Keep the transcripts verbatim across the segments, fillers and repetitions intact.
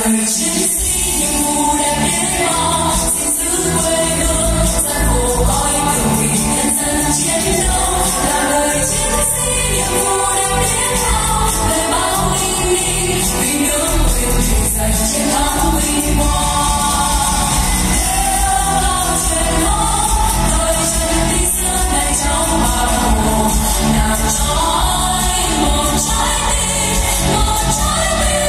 người chiến sĩ nhiệm vụ đẹp biết bao, xin giữ quê hương gian khổ coi thường vì nhân dân chiến đấu. Là người chiến sĩ nhiệm vụ đẹp biết bao, lời báo linh linh vì nước quên mình giành chiến thắng vinh quang. Theo bao truyền thống, đời chân tinh xưa này trong bạc màu, nàng trói một trái tim, một trái tim.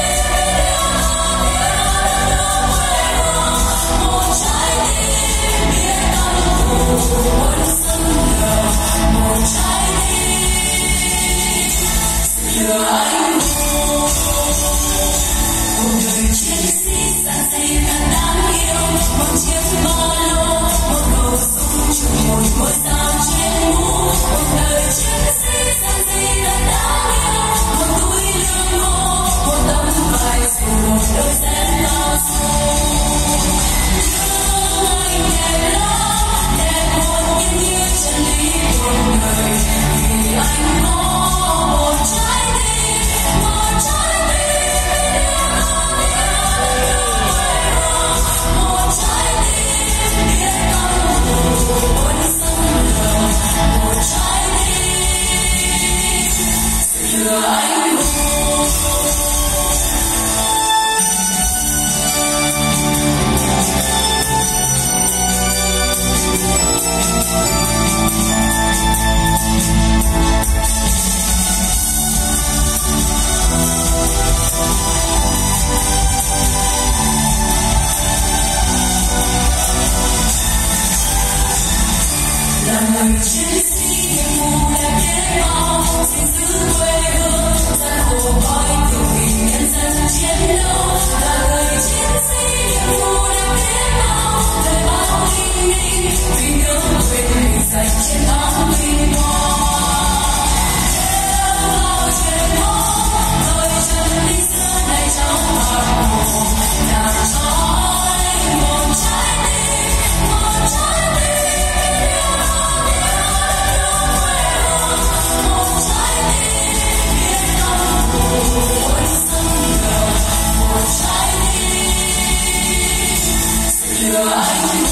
Một sân lửa, một trái tim lửa anh hùng. Cuộc đời chiến sĩ giản dị thật đáng yêu, một chiếc ba lô, một khẩu súng trường, một ngôi sao trên mũ. Cuộc đời chiến sĩ giản dị thật đáng yêu, một túi lương ngô, một tấm vải dù, một đôi dép cao su. Anh đẹp lắm, đẹp một như chân lý cuộc đời, vì anh có một trái tim, một trái tim một trái tim biết căm thù quân sông lửa, một trái tim lửa anh hùng. Là người chiến sĩ nhiệm vụ đẹp biết bao, xin giữ quê hương gian khổ coi thường vì nhân dân chiến đấu. Là người chiến sĩ nhiệm vụ đẹp biết bao, lời báo linh linh vì nước quên mình giành chiến thắng vinh quang. Theo bao truyền thống, đời chân linh xưa này trong bạc màu, nàng trói một trái tim, một trái tim. Một sân lửa, một trái tim lửa anh.